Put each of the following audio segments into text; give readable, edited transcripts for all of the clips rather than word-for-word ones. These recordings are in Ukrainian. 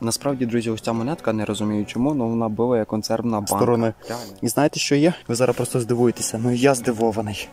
Насправді, друзі, ось ця монетка, не розумію чому, але вона була як консервна банка. Сторони. І знаєте, що є? Ви зараз просто здивуєтеся. Ну я здивований.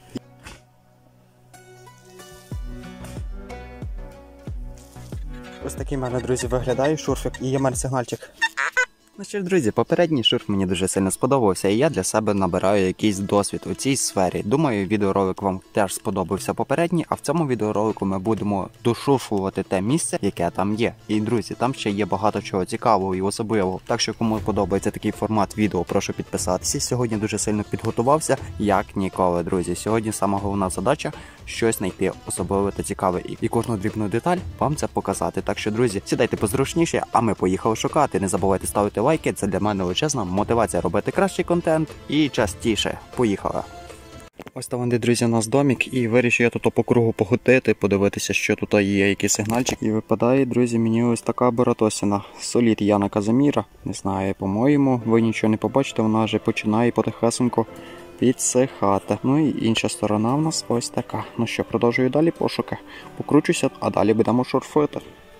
Ось такий в мене, друзі, виглядає шурфик і є в мене сигнальчик. Ну що ж, друзі, попередній шурф мені дуже сильно сподобався, і я для себе набираю якийсь досвід у цій сфері. Думаю, відеоролик вам теж сподобався попередній, а в цьому відеоролику ми будемо дошурфувати те місце, яке там є. І, друзі, там ще є багато чого цікавого і особливого. Так що, кому подобається такий формат відео, прошу підписатися. Сьогодні дуже сильно підготувався, як ніколи, друзі. Сьогодні сама головна задача – щось знайти особливе та цікаве. І кожну дрібну деталь вам це показати. Так що, друзі, сідайте позручніше, а ми поїхали шукати. Не забувайте ставити лайки, це для мене величезна мотивація робити кращий контент і частіше. Поїхали! Ось там, де, друзі, у нас домик, і вирішив я тут по кругу погутити, подивитися, що тут є, який сигнальчик. І випадає, друзі, мені ось така баратосіна. Солід Яна Казиміра. Не знаю, по-моєму, ви нічого не побачите, вона вже починає потихесенько підсихати. Ну і інша сторона в нас ось така. Ну що, продовжую далі пошуки. Покручуся, а далі будемо шурфити.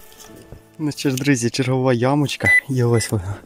Ну що ж, друзі, чергова ямочка. І ось вона.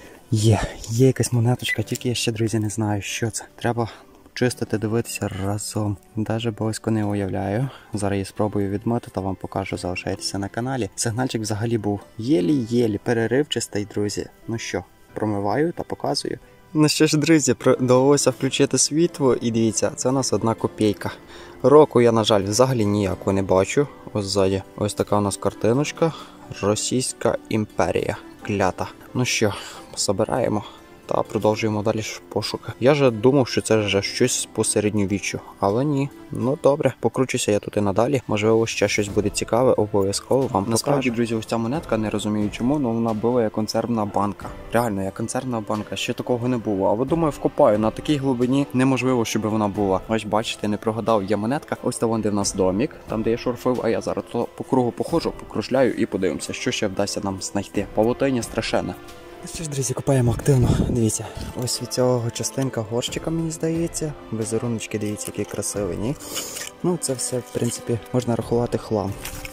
Є якась монеточка, тільки я ще, друзі, не знаю, що це. Треба чистити, дивитися разом. Даже близько не уявляю. Зараз я спробую відмити та вам покажу, залишайтеся на каналі. Сигнальчик взагалі був єлі-єлі переривчастий, друзі. Ну що, промиваю та показую. Ну що ж, друзі, вдалося включити світло і дивіться, це у нас 1 копійка. Року я, на жаль, взагалі ніякого не бачу. Ось ззаді. Ось така у нас картиночка. Російська імперія. Клята. Ну що, забираємо та продовжуємо далі пошуки. Я же думав, що це вже щось по середньовіччю, але ні. Ну добре, покручуся я тут і надалі. Можливо, ще щось буде цікаве, обов'язково вам покажу. Насправді, друзі, ось ця монетка, не розумію чому, але вона була як консервна банка. Реально, як консервна банка, ще такого не було. Але думаю, вкопаю, на такій глибині неможливо, щоб вона була. Ось бачите, не прогадав, є монетка. Ось там, де в нас домик, там де я шурфив, а я зараз по кругу походжу, покрушляю і подивимося, що ще вдасться нам знайти. Павутиння страшенна. Що ж, друзі, копаємо активно. Дивіться, ось від цього частинка горщика, мені здається. Візеруночки, дивіться, який красивий, ні? Ну, це все, в принципі, можна рахувати хлам.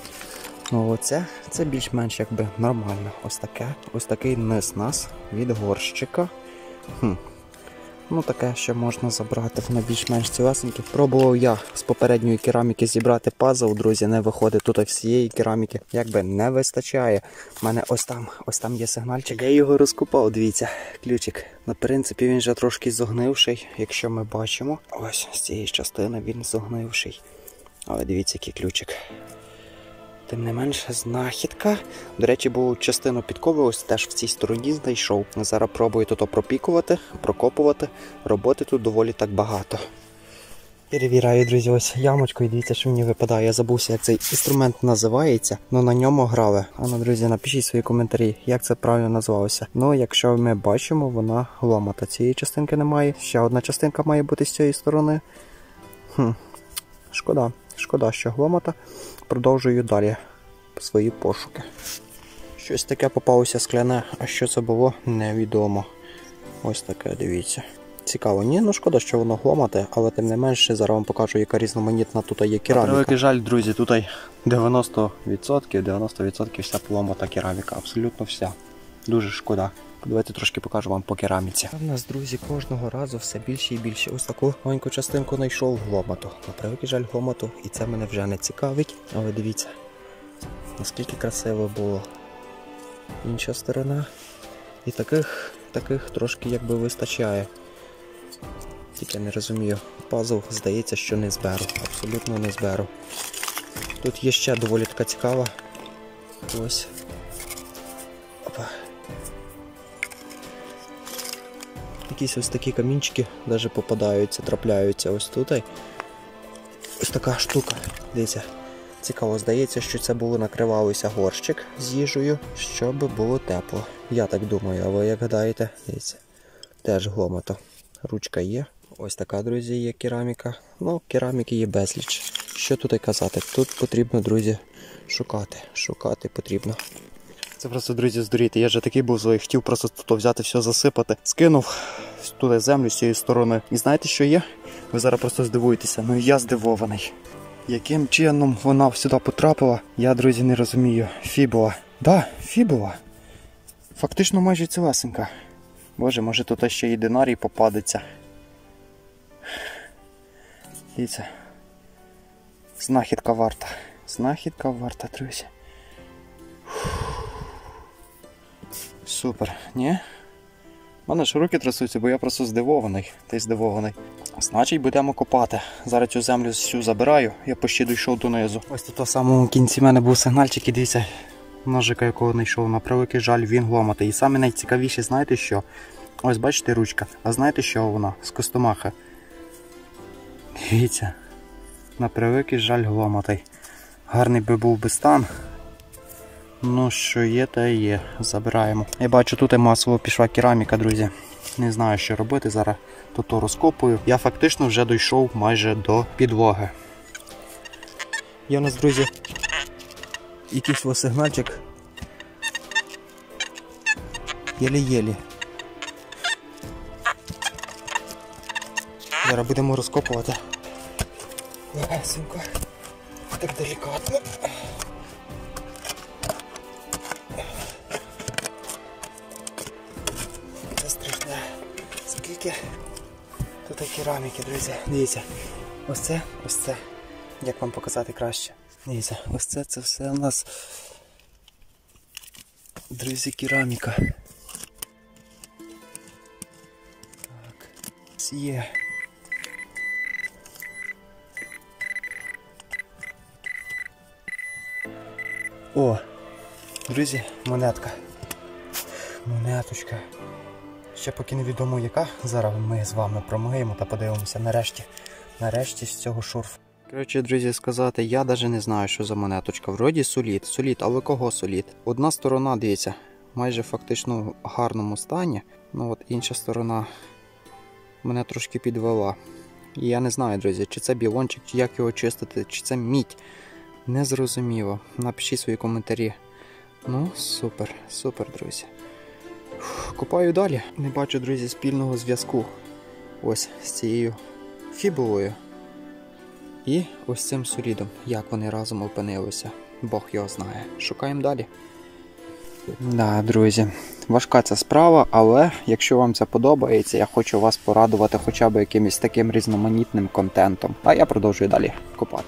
Ну, оце, це більш-менш якби нормально. Ось таке. Ось такий низ нас від горщика. Ну, таке ще можна забрати, воно більш-менш цілесеньке. Пробував я з попередньої кераміки зібрати пазл, друзі, не виходить тут всієї кераміки. Якби не вистачає. У мене ось там є сигнальчик. Я його розкопав, дивіться, ключик. На принципі він вже трошки зогнивший, якщо ми бачимо. Ось з цієї частини він зогнивший. Але дивіться, який ключик. Тим не менше, знахідка. До речі, був частину підкови, ось теж в цій стороні знайшов. Зараз пробую тут пропікувати, прокопувати. Роботи тут доволі так багато. Перевіряю, друзі, ось ямочку і дивіться, що мені випадає. Я забувся, як цей інструмент називається, але на ньому грали. А ну, друзі, напишіть свої коментарі, як це правильно назвалося. Ну, якщо ми бачимо, вона ломата. Цієї частинки немає. Ще одна частинка має бути з цієї сторони. Шкода, що ломата. Продовжую далі свої пошуки. Щось таке попалося скляне, а що це було, невідомо. Ось таке, дивіться. Цікаво, ні, ну шкода, що воно гломате, але тим не менше, зараз вам покажу, яка різноманітна тут є кераміка. На превеликий жаль, друзі, тут 90% вся поломата кераміка, абсолютно вся. Дуже шкода. Давайте трошки покажу вам по кераміці. У нас, друзі, кожного разу все більше і більше. Ось таку маленьку частинку знайшов гломату. На превеликий жаль, гломату, і це мене вже не цікавить. Але дивіться, наскільки красиво було. Інша сторона. І таких трошки якби вистачає. Тільки не розумію. Пазл, здається, що не зберу. Абсолютно не зберу. Тут є ще доволі така цікава. Ось. Опа. Якісь ось такі камінчики навіть попадаються, трапляються ось тут. Ось така штука. Дивіться. Цікаво, здається, що це було накривалося горщик з їжею, щоб було тепло. Я так думаю, а ви як гадаєте? Дивіться. Теж гломато. Ручка є. Ось така, друзі, є кераміка. Ну, кераміки є безліч. Що тут і казати? Тут потрібно, друзі, шукати потрібно. Це просто, друзі, здуріти. Я вже такий був злий, хотів просто тут взяти, все засипати. Скинув туди землю з цієї сторони. І знаєте, що є? Ви зараз просто здивуєтеся. Ну я здивований. Яким чином вона сюди потрапила, я, друзі, не розумію. Фібула. Да, фібула. Фактично майже цілесенька. Боже, може тут ще й динарій попадеться. Дивіться. Знахідка варта. Знахідка варта, друзі. Супер, ні? У мене ж руки трясуться, бо я просто здивований. Ти здивований. Значить, будемо копати. Зараз цю землю всю забираю, я почти дійшов донизу. Ось тут в самому кінці в мене був сигнальчик, і дивіться, ножика, якого знайшов. На превеликий жаль, він гломатий. І саме найцікавіше, знаєте що? Ось бачите ручка. А знаєте що вона? З костомаха. Дивіться. На превеликий жаль, гломатий. Гарний би був би стан. Ну, що є, та є. Забираємо. Я бачу, тут і масово пішла кераміка, друзі. Не знаю, що робити. Зараз тут розкопую. Я фактично вже дійшов майже до підлоги. Є у нас, друзі, якийсь ось сигнальчик. Єлі-єлі. Зараз будемо розкопувати. Легесенько. Так делікатно. Це страшне. Скільки тут кераміки, друзі. Дивіться. Ось це. Як вам показати краще? Дивіться, ось це все у нас, друзі, кераміка. Так. Є. О, друзі, монетка. Монеточка. Ще поки невідомо яка. Зараз ми з вами промиємо та подивимося нарешті з цього шурфу. Коротше, друзі, сказати, я навіть не знаю, що за монеточка. Вроді солід. Солід, але кого солід? Одна сторона, дивіться, майже фактично в гарному стані. Ну от інша сторона мене трошки підвела. І я не знаю, друзі, чи це білончик, чи як його чистити, чи це мідь. Незрозуміло. Напишіть свої коментарі. Ну, супер, друзі. Копаю далі. Не бачу, друзі, спільного зв'язку. Ось з цією фібулою. І ось цим солідом. Як вони разом опинилися. Бог його знає. Шукаємо далі. Да, друзі, важка ця справа, але якщо вам це подобається, я хочу вас порадувати хоча б якимось таким різноманітним контентом. А я продовжую далі копати.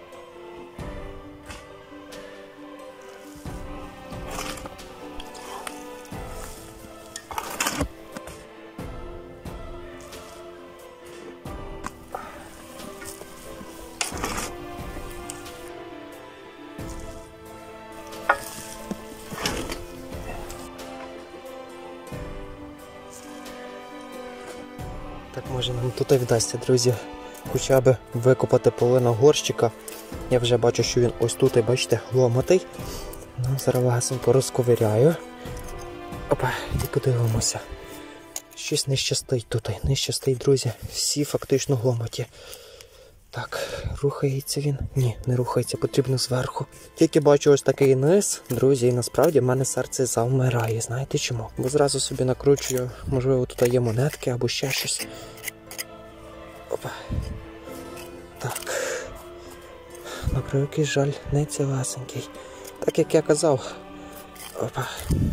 Так, може нам тут і вдасться, друзі, хоча б викопати половину горщика. Я вже бачу, що він ось тут, і бачите, ломатий. Ну, зараз легесенько розковиряю. Опа, і подивимося. Щось не щастить тут, не щастить, друзі. Всі фактично ломаті. Так, рухається він? Ні, не рухається, потрібно зверху. Тільки бачу ось такий низ, друзі, і насправді в мене серце завмирає. Знаєте чому? Бо зразу собі накручую, можливо, тут є монетки або ще щось. Опа. Так. На превеликий жаль, не цілесенький. Так, як я казав. Опа.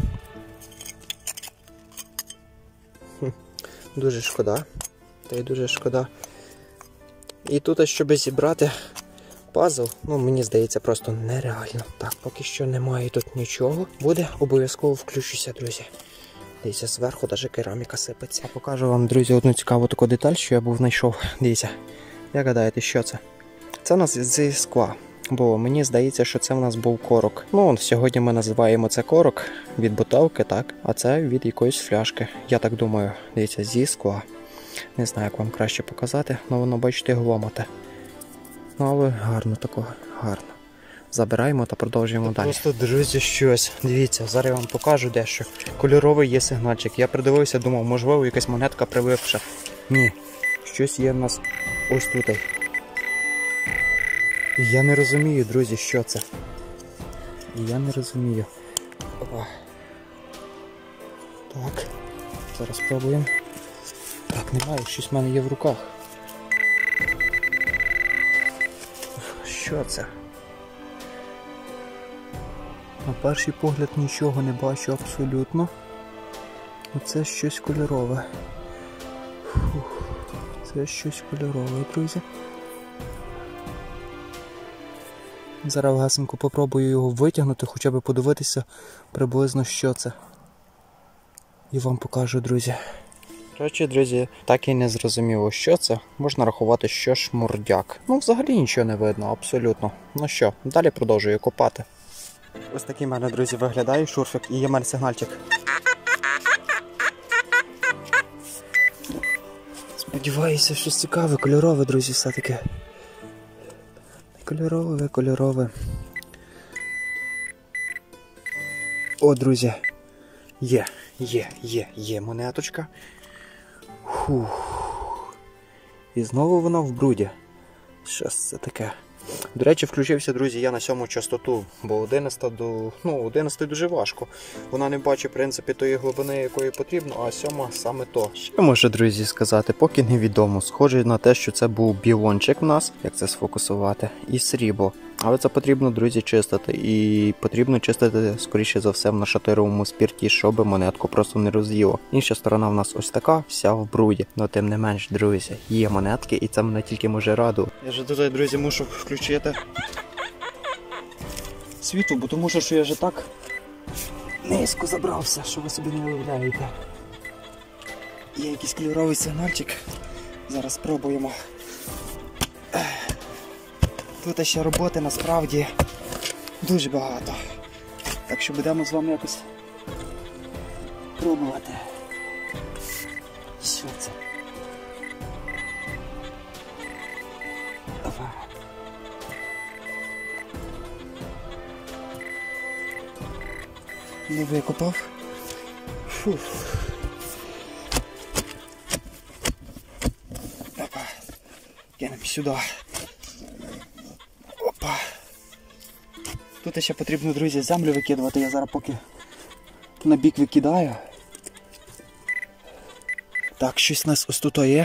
Дуже шкода. Та й дуже шкода. І тут, щоб зібрати пазл, ну, мені здається, просто нереально. Так, поки що немає тут нічого. Буде, обов'язково включуся, друзі. Дивіться, зверху навіть кераміка сипеться. Я покажу вам, друзі, одну цікаву таку деталь, що я був знайшов. Дивіться, як гадаєте, що це? Це у нас зі скла. Бо мені здається, що це в нас був корок. Ну, сьогодні ми називаємо це корок від бутилки, так? А це від якоїсь фляжки. Я так думаю, дивіться, зі скла. Не знаю, як вам краще показати, але воно, бачите, гломате. Ну, але гарно такого, гарно. Забираємо та продовжуємо далі. Просто, друзі, щось. Дивіться, зараз я вам покажу дещо. Кольоровий є сигнальчик. Я придивився, думав, можливо, якась монетка прививша. Ні, щось є в нас ось тут. Я не розумію, друзі, що це. Я не розумію. Опа. Так, зараз спробуємо. Так, немає, щось в мене є в руках. Що це? На перший погляд нічого не бачу абсолютно. Оце щось кольорове. Фух. Це щось кольорове, друзі. Зараз гасенько попробую його витягнути, хоча б подивитися приблизно, що це. І вам покажу, друзі. Коротше, друзі, так і не зрозуміло, що це. Можна рахувати, що шмурдяк. Ну, взагалі нічого не видно, абсолютно. Ну що, далі продовжую копати. Ось такий в мене, друзі, виглядає шурфик і є в мене сигнальчик. Сподіваюся, щось цікаве, кольорове, друзі, все-таки. Кольорове. О, друзі. Є монеточка. Фух. І знову вона в бруді. Що це таке? До речі, включився, друзі, я на 7 частоту, бо 11 дуже важко. Вона не бачить, в принципі, тої глибини, якої потрібно, а 7 саме то. Що можу, друзі, сказати? Поки невідомо. Схоже на те, що це був білончик в нас, як це сфокусувати, і срібло. Але це потрібно, друзі, чистити. І потрібно чистити, скоріше за все, в нашатировому спірті, щоб монетку просто не роз'їло. Інша сторона в нас ось така, вся в бруді. Но тим не менш, друзі, є монетки, і це мене тільки може радувати. Я ж тут, друзі, мушу включити світло, бо тому що я вже так низько забрався, що ви собі не уявляєте. Є якийсь кольоровий сигнальчик. Зараз спробуємо. Тут ще роботи насправді дуже багато. Так що будемо з вами якось пробувати. Що це? Давай. Не викопав. Фух. Опа. Кинемо сюди. Опа. Тут ще потрібно, друзі, землю викидувати. Я зараз поки на бік викидаю. Так, щось у нас ось тут є.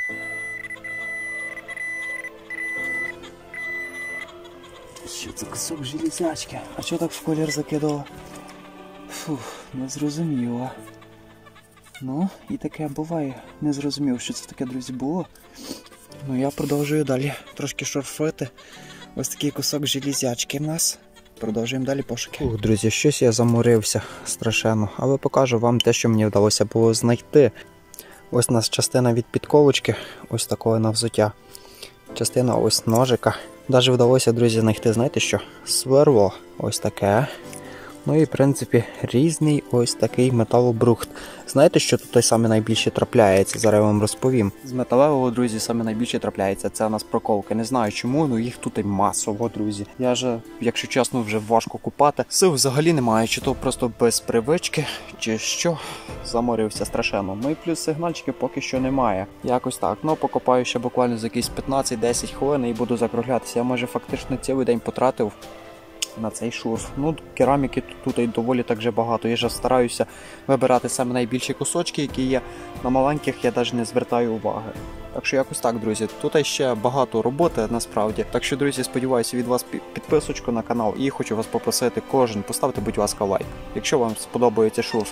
Що це кусок железячки? А що так в колір закидало? Фух, не зрозуміло. Ну, і таке буває. Не зрозумів, що це таке, друзі, було. Ну, я продовжую далі трошки шорфити. Ось такий кусок железячки в нас. Продовжуємо далі пошуки. Друзі, щось я заморився страшенно. Але покажу вам те, що мені вдалося було знайти. Ось у нас частина від підковочки, ось такого на взуття. Частина ось ножика. Навіть вдалося, друзі, знайти, знаєте що? Сверло. Ось таке. Ну і, в принципі, різний ось такий металобрухт. Знаєте, що тут той саме найбільше трапляється? Зараз я вам розповім. З металевого, друзі, саме найбільше трапляється. Це у нас проколки. Не знаю чому, але їх тут і масово, друзі. Я ж, якщо чесно, вже важко купати. Сил взагалі немає, чи то просто без привички, чи що. Заморився страшенно. Ну і плюс сигнальчики поки що немає. Якось так. Ну, покопаю ще буквально за якісь 15-10 хвилин і буду закруглятися. Я, може, фактично цілий день потратив на цей шурф. Ну, кераміки тут і доволі так же багато. Я ж стараюся вибирати саме найбільші кусочки, які є. На маленьких я навіть не звертаю уваги. Так що якось так, друзі. Тут ще багато роботи насправді. Так що, друзі, сподіваюся від вас підписочку на канал. І хочу вас попросити кожен поставте, будь ласка, лайк. Якщо вам сподобається шурф.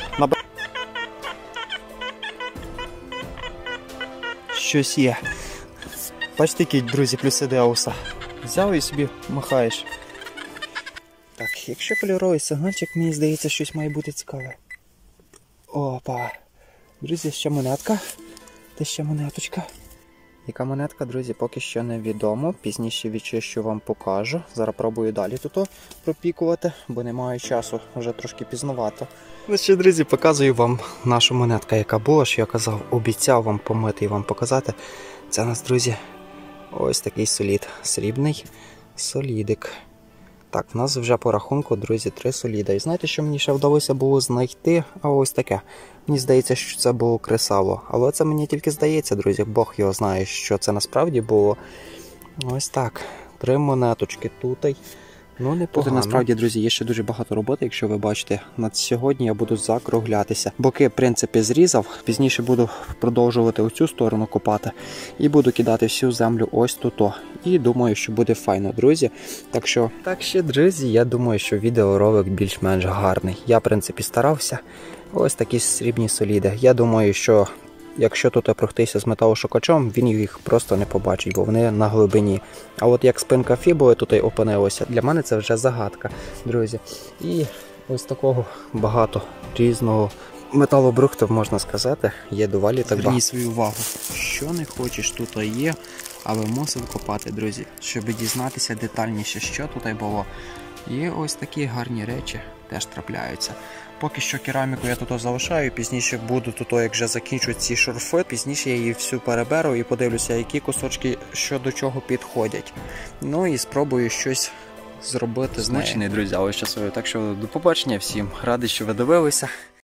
Щось є. Бачите, які, друзі, плюси Деуса. Взяв і собі махаєш. Так, якщо кольоровий сигнальчик, мені здається, щось має бути цікаве. Опа. Друзі, ще монетка. Це ще монеточка. Яка монетка, друзі, поки що невідомо. Пізніше відчищу, вам покажу. Зараз пробую далі тут пропікувати, бо немає часу, вже трошки пізновато. Ну що, друзі, показую вам нашу монетку, яка була, що я казав, обіцяв вам помити і вам показати. Це у нас, друзі, ось такий солід. Срібний солідик. Так, в нас вже по рахунку, друзі, 3 соліда. І знаєте, що мені ще вдалося було знайти? А ось таке. Мені здається, що це було кресало. Але це мені тільки здається, друзі. Бог його знає, що це насправді було. Ось так. 3 монеточки тут. Ну, не Тут насправді, друзі, є ще дуже багато роботи, якщо ви бачите. Над сьогодні я буду закруглятися. Боки, в принципі, зрізав. Пізніше буду продовжувати оцю сторону копати. І буду кидати всю землю ось тут. І думаю, що буде файно, друзі. Так що, друзі, я думаю, що відеоролик більш-менш гарний. Я, в принципі, старався. Ось такі срібні соліди. Я думаю, що якщо тут пройтися з металошукачом, він їх просто не побачить, бо вони на глибині. А от як спинка фібули тут опинилася, для мене це вже загадка, друзі. І ось такого багато різного металобрухту, можна сказати, є доволі так багато. Зверніть свою увагу, що не хочеш, тут є, але мусив копати, друзі, щоб дізнатися детальніше, що тут було. І ось такі гарні речі теж трапляються. Поки що кераміку я тут залишаю, пізніше буду тут, як вже закінчу ці шурфи, пізніше я її всю переберу і подивлюся, які кусочки що до чого підходять. Ну і спробую щось зробити з нею. Друзі, але щасливо. Так що до побачення всім. Радий, що ви дивилися.